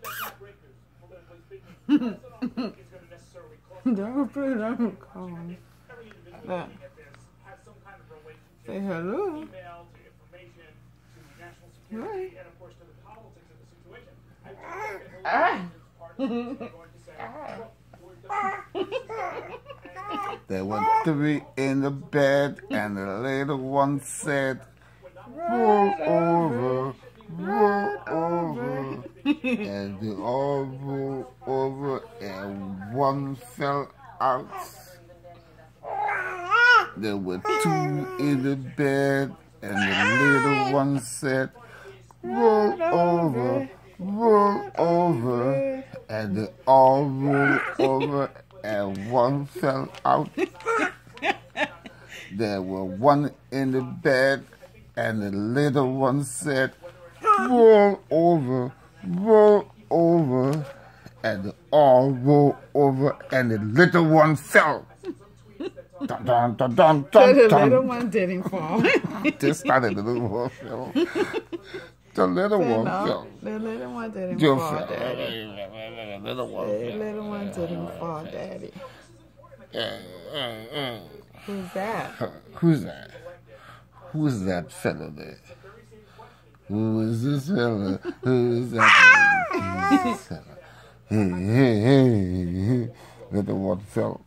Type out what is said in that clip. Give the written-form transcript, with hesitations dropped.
Don't put it on the call. Say hello. Right. There were three in the bed, and the little one said, roll over, roll over. And they all rolled over, and one fell out. There were two in the bed, and the little one said, roll over, roll over. And they all rolled over, and one fell out. There were one in the bed, and the little one said, roll over, roll over. And they all rolled over, and the little one fell. Dun, dun, dun, dun, So dun, the dun. little one didn't fall. This started the little one fell. The little one fell. The little one didn't You fall, fell. Daddy. The little one The fell. little one didn't fall, Daddy. Who's that? Who's that? Who's that fella there? Who is this fella? Who is that? Who is this fella? Hey, hey, hey. Little one fell.